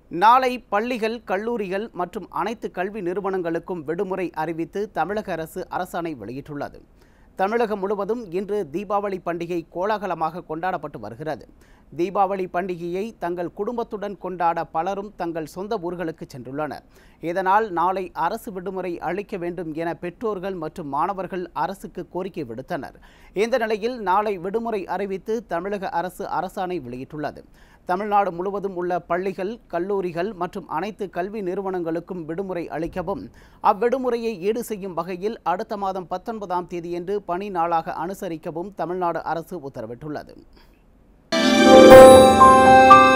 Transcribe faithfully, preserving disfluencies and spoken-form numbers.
நாளை பள்ளிகள், கல்லூரிகள் மற்றும் அனைத்து கல்வி நிறுவனங்களுக்கும் விடுமுறை அறிவித்து தமிழக அரசு அரசாணை வெளியிட்டுள்ளது. தமிழகம் முழுவதும் இன்று தீபாவளி பண்டிகை கோலாகலமாக கொண்டாடப்பட்டு வருகிறது. தீபாவளி பண்டிகையை தங்கள் குடும்பத்துடன் கொண்டாட பலரும் தங்கள் சொந்த ஊர்களுக்கு சென்றுள்ளனர். இதனால் நாளை அரசு விடுமுறை அளிக்க வேண்டும் என பெற்றோர்கள் மற்றும் மாணவர்கள் அரசுக்கு கோரிக்கை விடுத்தனர். இந்த நிலையில் நாளை விடுமுறை அறிவித்து தமிழக அரசு அரசாணை வெளியிட்டுள்ளது. தமிழ்நாடு முழுவதும் உள்ள பள்ளிகள், கல்லூரிகள் மற்றும் அனைத்து கல்வி நிறுவனங்களுக்கும் விடுமுறை அளிக்கவும், அவ்விடுமுறையை ஈடு செய்யும் வகையில் அடுத்த மாதம் பத்தொன்பதாம் தேதியன்று பணி நாளாக அனுசரிக்கவும் தமிழ்நாடு அரசு உத்தரவிட்டுள்ளது.